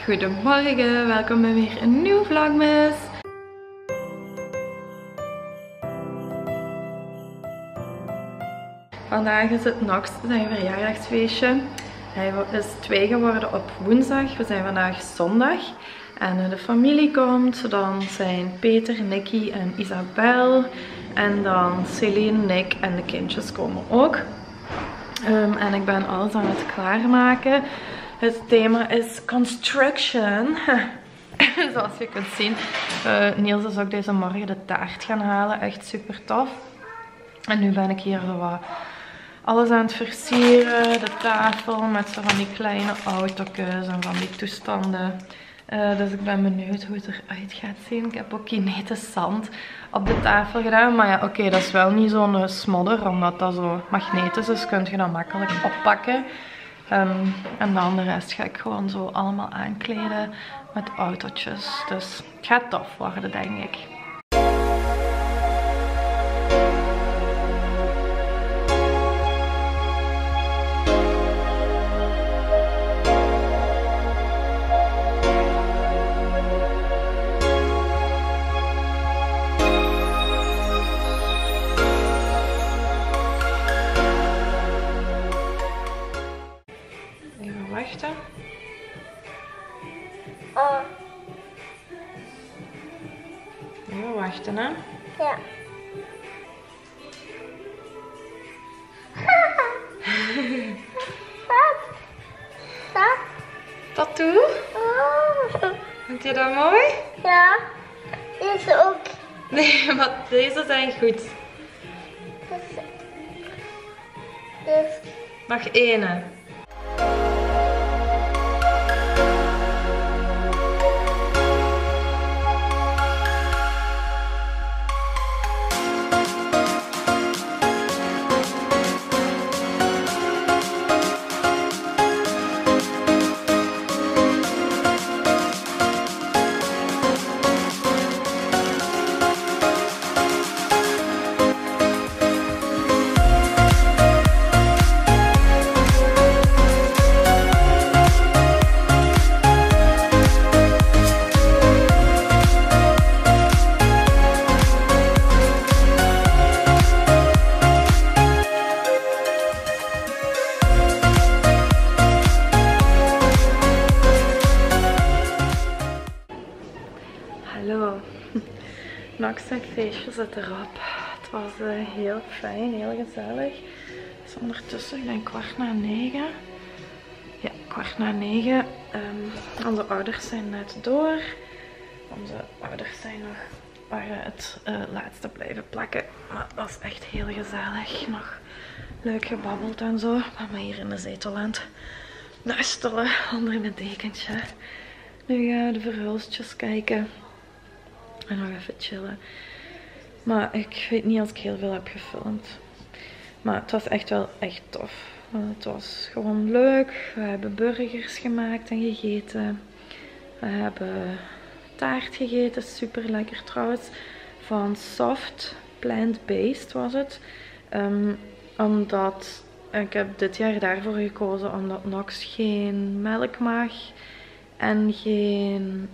Goedemorgen, welkom bij weer een nieuwe vlogmas. Vandaag is het Nox zijn verjaardagsfeestje. Hij is 2 geworden op woensdag. We zijn vandaag zondag. En de familie komt. Dan zijn Peter, Nicky en Isabel. En dan Celine, Nick en de kindjes komen ook. En ik ben alles aan het klaarmaken. Het thema is construction. Zoals je kunt zien. Niels is ook deze morgen de taart gaan halen. Echt super tof. En nu ben ik hier zo wat alles aan het versieren. De tafel met zo van die kleine auto's en van die toestanden. Dus ik ben benieuwd hoe het eruit gaat zien. Ik heb ook kinetisch zand op de tafel gedaan. Maar ja, oké, dat is wel niet zo'n smodder. Omdat dat zo magnetisch is, kun je dat makkelijk oppakken. En dan de rest ga ik gewoon zo allemaal aankleden met autootjes. Dus het gaat tof worden, denk ik. Wachten. Even wachten, hè? Ja. Wat? Tattoo? Vind je dat mooi? Ja. Deze ook. Nee, maar deze zijn goed. Dus. Nog één. Hallo, Nox zijn feestje zit erop. Het was heel fijn, heel gezellig. Het is ondertussen, ik denk 8:15. Ja, 8:15. Onze ouders zijn net door. Onze ouders zijn nog het laatste blijven plakken. Maar het was echt heel gezellig. Nog leuk gebabbeld en zo. Ik ben hier in de zetel aan het nestelen onder mijn dekentje. Nu ga ik de verhulstjes kijken. En nog even chillen. Maar ik weet niet als ik heel veel heb gefilmd. Maar het was echt wel echt tof. Het was gewoon leuk. We hebben burgers gemaakt en gegeten. We hebben taart gegeten. Super lekker trouwens. Van Soft Plant-Based was het. Omdat ik heb dit jaar daarvoor gekozen. Omdat Nox geen melk mag. En geen...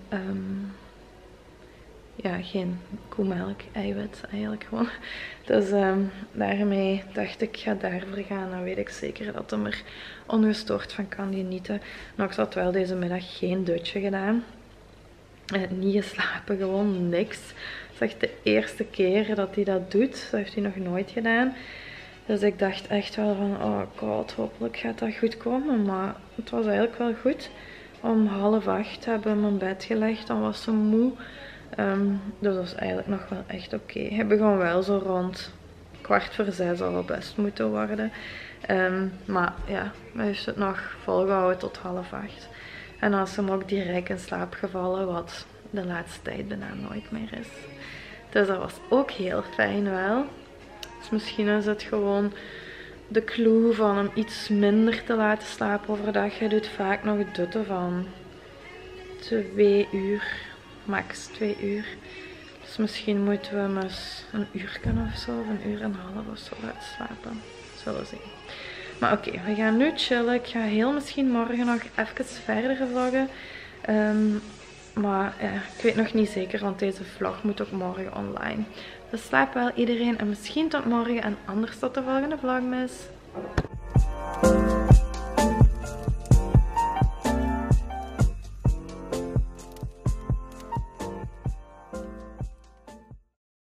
ja, geen koemelk, eiwit eigenlijk gewoon. Dus daarmee dacht ik, ga daarvoor gaan. Dan weet ik zeker dat hem er ongestoord van kan genieten. Nox had wel deze middag geen dutje gedaan. Niet geslapen, gewoon niks. Het is echt de eerste keer dat hij dat doet. Dat heeft hij nog nooit gedaan. Dus ik dacht echt wel van, oh god, hopelijk gaat dat goed komen. Maar het was eigenlijk wel goed. Om 7:30 hebben we hem in bed gelegd. Dan was ze moe. Dus dat was eigenlijk nog wel echt oké. Hij begon wel zo rond 5:15 al best moeten worden. Maar ja, hij heeft het nog volgehouden tot 7:30. En dan is hem ook direct in slaap gevallen, wat de laatste tijd bijna nooit meer is. Dus dat was ook heel fijn wel. Dus misschien is het gewoon de clue van hem iets minder te laten slapen overdag. Hij doet vaak nog het dutten van 2 uur. Max 2 uur. Dus misschien moeten we hem eens een uur of zo, of 1,5 uur of zo laten slapen. Zullen zien. Maar oké, we gaan nu chillen. Ik ga heel misschien morgen nog even verder vloggen. Maar ja, ik weet nog niet zeker, want deze vlog moet ook morgen online. Dus slaap wel iedereen en misschien tot morgen en anders tot de volgende vlogmas.